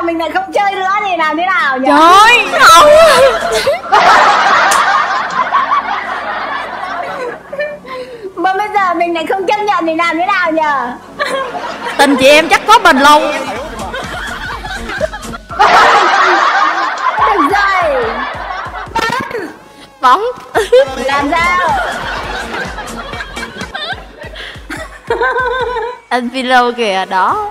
mình lại không chơi nữa thì làm thế nào nhỉ? Trời không. Mà bây giờ mình lại không chấp nhận thì làm thế nào nhỉ? Tình chị em chắc có bền lâu. Được rồi. Bóng. Làm sao? Anh Philo kìa đó.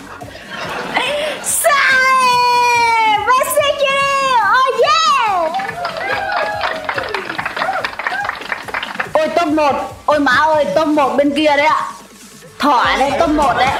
Sai. Basically. Oh yeah. Ôi top 1. Ôi má ơi, top 1 bên kia đấy ạ. Thỏ đây, top 1 đấy.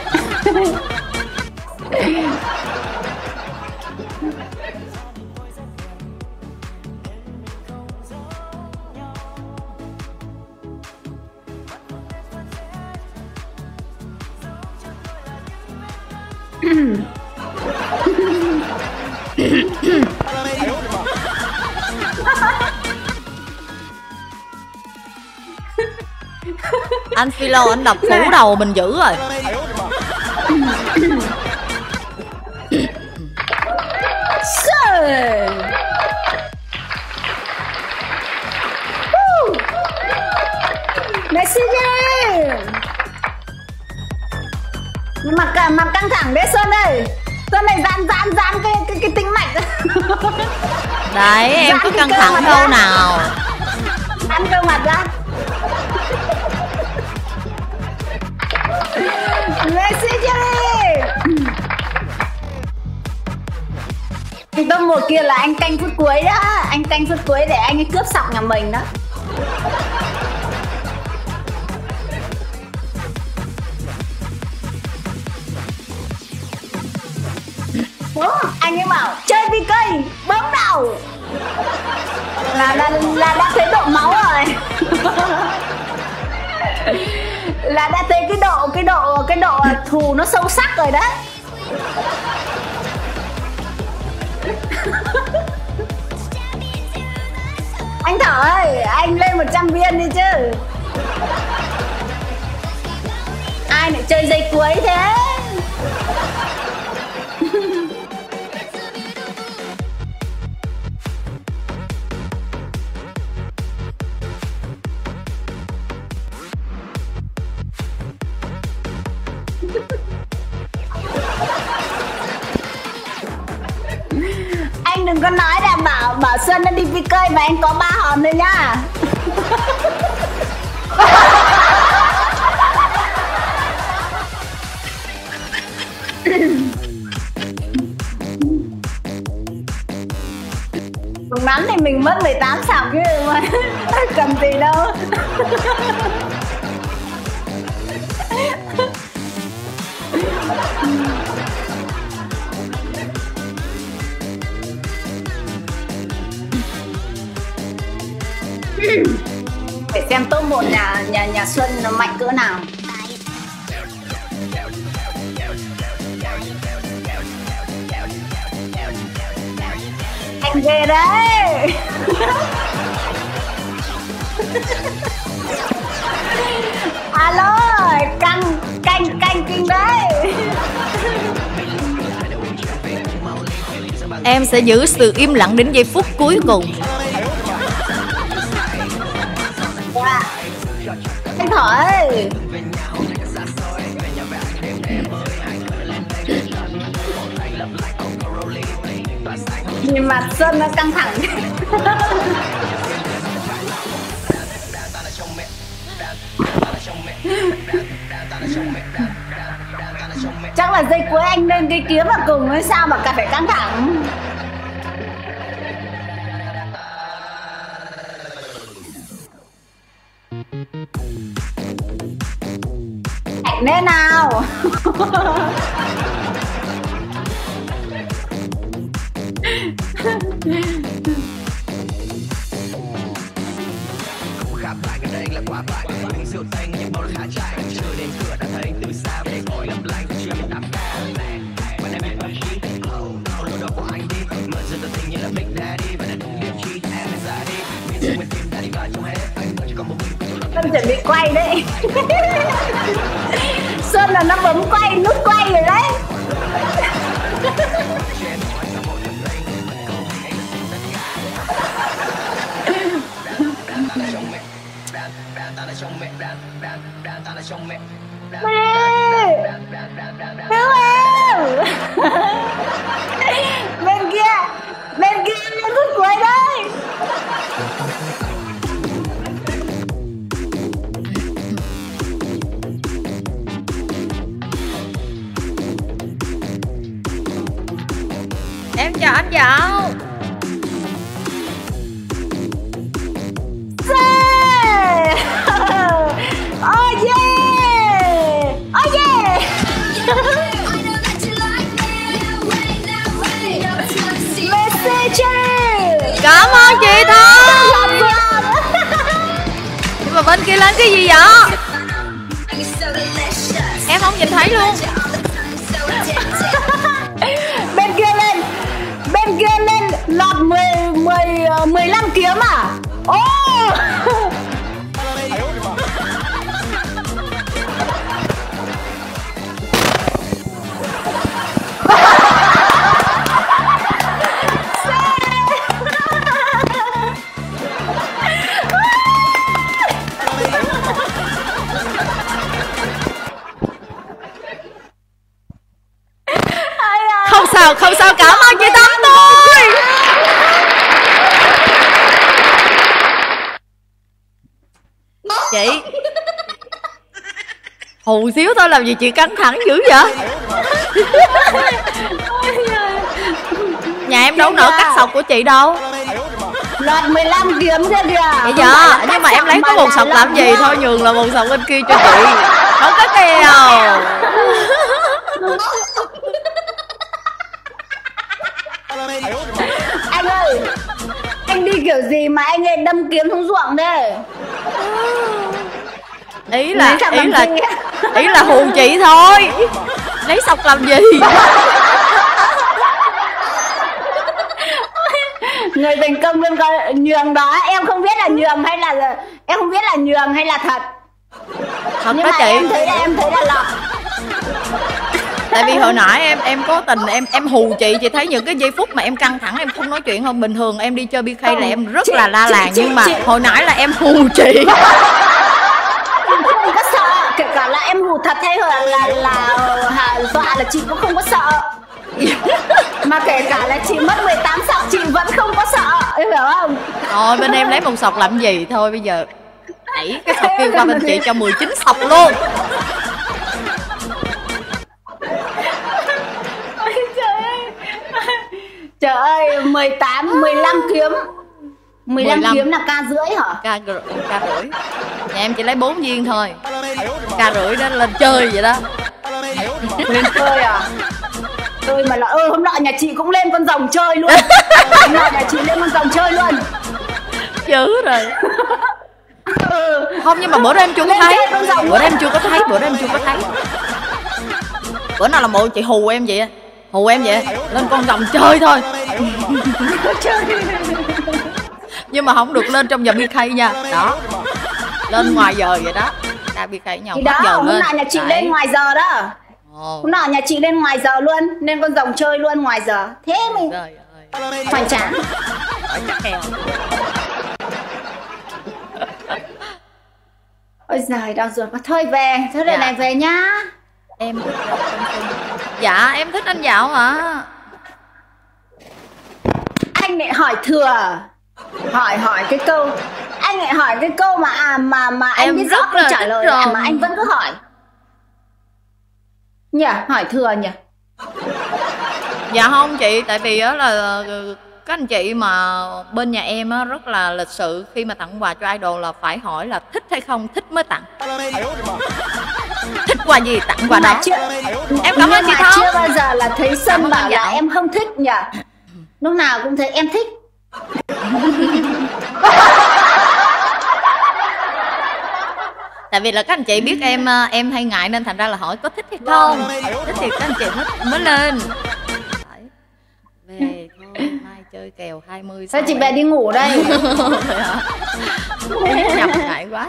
Anh Philo anh đập phủ đầu mình dữ rồi. Messi mặt căng thẳng đấy Sơn ơi. Sơn này dán cái tính mạch. Đấy em cứ căng thẳng đâu nào. Ăn cơ mặt ra. Messi chơi. Anh top 1 kia là anh canh phút cuối đó. Anh canh phút cuối để anh ấy cướp sọc nhà mình đó. Anh ấy bảo chơi PK bấm đầu là đã thấy độ máu rồi. Là đã thấy cái độ thù nó sâu sắc rồi đấy. Anh Thỏ ơi, anh lên 100 viên đi chứ. Ai lại chơi dây cuối thế? Anh đừng có nói là bảo Xuân nó đi PK mà anh có 3 hòn thôi nhá. Cùng lắm thì mình mất 18 sọc chứ mà cầm gì đâu. Để xem top 1 nhà Xuân nó mạnh cỡ nào. Anh ghê đấy. Alo, canh kinh đấy. Em sẽ giữ sự im lặng đến giây phút cuối cùng. Anh Thỏ ơi. Nhìn mặt Xuân nó căng thẳng. Chắc là dây cuối anh lên cái kiếm vào cùng hay sao mà cả phải căng thẳng. Hãy lên nào. Xuân chuẩn bị quay đấy. Xuân là nó bấm quay, nút quay rồi đấy. Mẹ cứu em. Bên kia em phút cuối đây. Em chào anh Dạo. Oh yeah. Oh yeah. Cảm ơn chị Thơm. Nhưng mà bên kia lên cái gì vậy? Em không nhìn thấy luôn. Bên kia lên lọt 15 kiếm à? Ô. Không sao, cảm ơn chị Tâm tôi. Chị hù xíu thôi làm gì chị căng thẳng dữ vậy? Nhà em đâu nỡ cắt sọc của chị đâu. Lọt 15 kiếm kia kìa. Vậy giờ nhưng mà em lấy có một sọc làm gì thôi, nhường là một sọc bên kia cho chị. Không có kèo. Anh ơi, anh đi kiểu gì mà anh ấy đâm kiếm xuống ruộng thế? Ý là hù chị thôi. Lấy sọc làm gì? Người thành công luôn coi nhường đó, em không biết là nhường hay là thật. Thật nhưng đó mà chị. em thấy là lọt. Tại vì hồi nãy em cố tình em hù chị thấy những cái giây phút mà em căng thẳng em không nói chuyện không. Bình thường em đi chơi BK là em rất là la làng, nhưng mà hồi nãy là em hù chị. Không có sợ, kể cả là em hù thật hay là dọa là chị cũng không có sợ. Mà kể cả là chị mất 18 sọc chị vẫn không có sợ, em hiểu không? Thôi bên em lấy một sọc làm gì, thôi bây giờ đẩy cái sọc kia qua bên chị cho 19 sọc luôn. Trời ơi, 15 kiếm. 15 kiếm là ca rưỡi hả? Ca rưỡi. Nhà em chỉ lấy 4 viên thôi. Ca rưỡi đó lên chơi vậy đó. Lên chơi à? Chơi mà là hôm nọ nhà chị cũng lên con rồng chơi luôn. Hôm nọ nhà chị lên con rồng chơi luôn. Dữ rồi. Không, nhưng mà bữa đó em chưa có thấy. Bữa đó em chưa có thấy. Bữa nào là bộ chị hù em vậy. Lên con rồng chơi thôi. Nhưng mà không được lên trong giờ BK nha. Đó. Lên ngoài giờ vậy đó. Ra BK nhau hết giờ hôm lên. nọ nhà chị lên ngoài giờ đó. Hôm nọ nhà chị lên ngoài giờ luôn, lên con rồng chơi luôn ngoài giờ. Thế mình hoành tráng. Ôi giời, đau ruột quá. Thôi về, thế này này về nhá. Em thích dạ em thích anh Dạo hả? Anh lại hỏi thừa. Hỏi cái câu. Anh lại hỏi cái câu mà anh em biết rõ câu trả lời mà anh vẫn cứ hỏi. Nhỉ, hỏi thừa nhỉ? Dạ không chị, tại vì đó là các anh chị mà bên nhà em á rất là lịch sự, khi mà tặng quà cho idol là phải hỏi là thích hay không, thích mới tặng. Thích quà gì tặng quà đó. Em cảm ơn chị Thơm. Chưa bao giờ là thấy Sâm bảo là em không thích nhỉ? Lúc nào cũng thấy em thích. Tại vì là các anh chị biết em hay ngại nên thành ra là hỏi có thích hay không. Thích thì các anh chị mới lên. Về thôi, mai chơi kèo 20. Sao chị về đi ngủ đây? Em nhập ngại quá.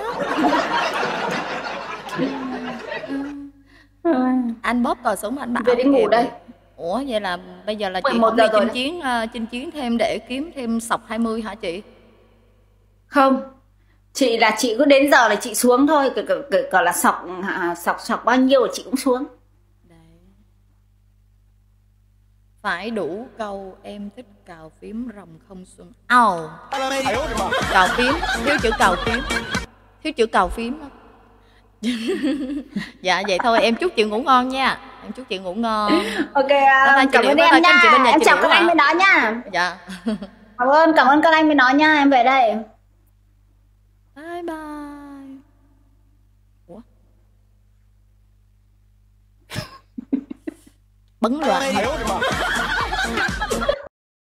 Anh bóp cò súng anh bảo về đi ngủ đây. Ủa vậy là bây giờ là chị không đi chinh chiến thêm để kiếm thêm sọc 20 hả chị? Không, Chị là chị cứ đến giờ là chị xuống thôi, cỡ là sọc bao nhiêu chị cũng xuống. Đấy. Phải đủ câu em thích cào phím rồng không xuân. Cào phím, thiếu chữ cào phím. Thiếu chữ cào phím. Dạ vậy thôi em chúc chị ngủ ngon nha. Em chúc chị ngủ ngon. Ok, cảm ơn em nha. Em chào các anh bên đó nha. Dạ. Cảm ơn các anh bên đó nha, em về đây. Bye bye. Ủa? Bấn loạn.